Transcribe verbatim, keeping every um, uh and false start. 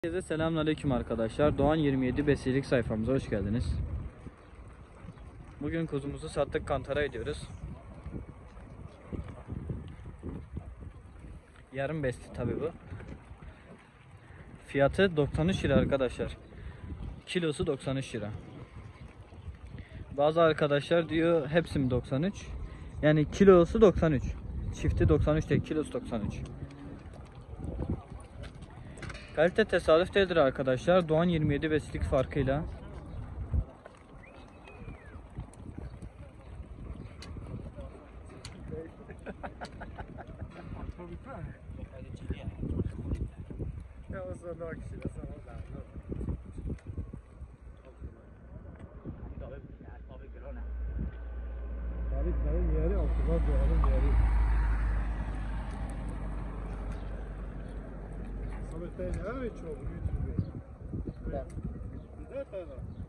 Herkese selamünaleyküm arkadaşlar. Doğan yirmi yedi besilik sayfamıza hoş geldiniz. Bugün kuzumuzu sattık, kantara ediyoruz. Yarım besti tabi bu. Fiyatı doksan üç lira arkadaşlar. Kilosu doksan üç lira. Bazı arkadaşlar diyor hepsi mi doksan üç? Yani kilosu doksan üç. Çifti doksan üç değil, kilosu doksan üç. Kalite tesadüf değildir arkadaşlar. Doğan yirmi yedi besilik farkıyla. Tabii yeri altına doğanın yeri. Samet Bey ne evet çok büyük bir. Güzel falan.